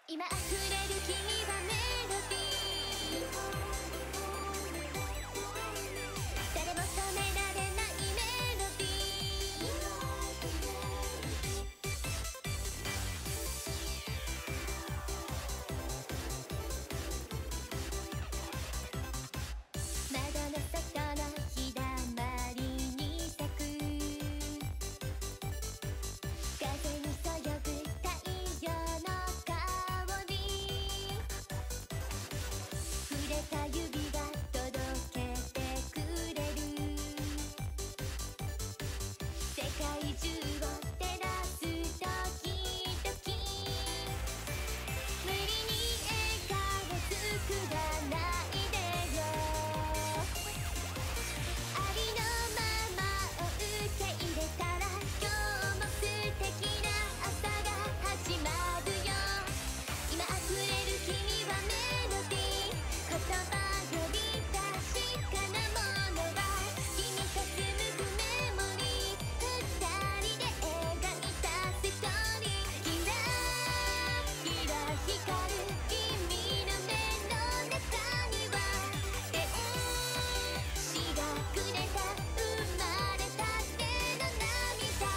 今溢れる君はメロディー、誰も止められないメロディー、窓の外の日だまりに咲く風にそよぐ太陽の香り、触れた指が届けてくれる世界中を照らす時々、無理に笑顔作らないでよ、ありのままを受け入れたら今日も素敵な朝が始まるよ。今溢れる君はメロディー、言葉より確かなものは君と紡ぐメモリー、二人で描いたストーリー、キラキラ光る君の目の中には天使がくれた生まれたての涙、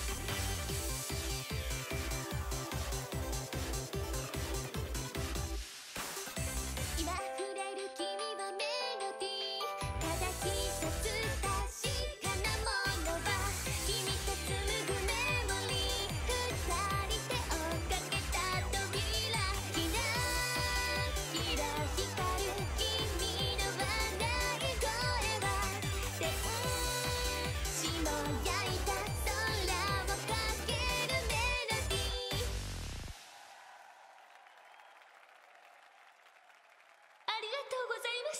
今溢れる君はメロディー、ただ一つ確かなものは君と紡ぐメモリー、二人で追っかけた扉、キラキラ光る君の笑い声は天使も焼いた空をかけるメロディー。ありがとうございました。